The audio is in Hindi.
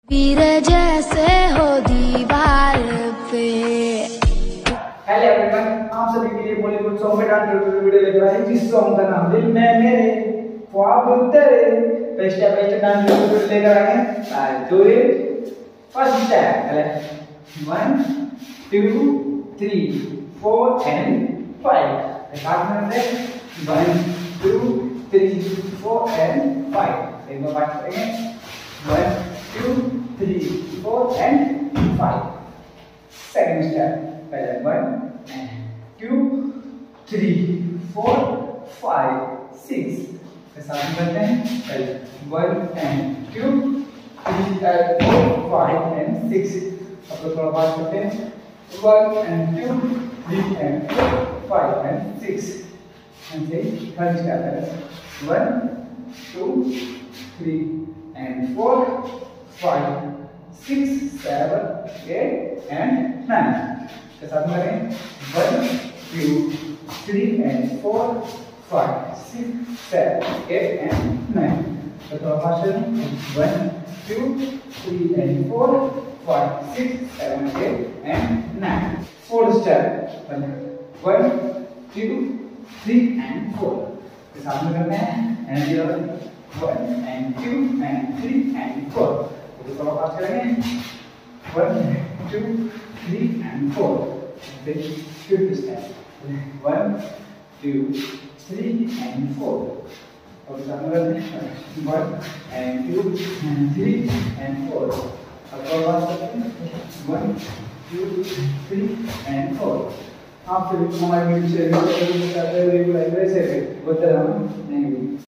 वीर जैसे हो दीवार पे। हेलो एवरीवन, आप सभी के लिए बॉलीवुड सॉन्ग पे डांस वीडियो लेकर आए जिस सॉन्ग का नाम दिल में मेरे ख्वाब तेरे। तो step by step dance video लेकर आए हैं। Do it. फर्स्ट स्टेप पहले 1 2 3 4 एंड 5। साथ में से 1 2 3 4 एंड 5। एक बार बात करेंगे 1 2 3 4 एंड 5। सेकंड स्टेप पहले 1 2 3 4 5 6 के साथ में करते हैं। पहले 1 एंड 2 3 4 5 एंड 6। अब तो थोड़ा बात करते हैं 1 and 2 3 and 4 5 and 6। And third step है 1 2 3 and 4 5 6 7 8 and 9 के साथ में करें 1 2 3 and 4 5 6 7 8 and 9। तो थोड़ा फास्ट करें 1 2 3 and 4 5 6 7 8 and 9। Fourth step 1 2 3 and 4 के साथ में करते हैं एंड 1 and 2 and 3 and 4। तो थोड़ा फास्ट करेंगे 1 2 3 and 4। फिर फिफ्थ स्टेप 1 2 3 and 4। और साथ में करते हैं 1 and 2 and 3 and 4। अब थोड़ा फास्ट करते हैं 1 2 3 and 4। आप सभी को हमारे वीडियो शेयर करते हैं, रेगुलर ऐसे होते रहना।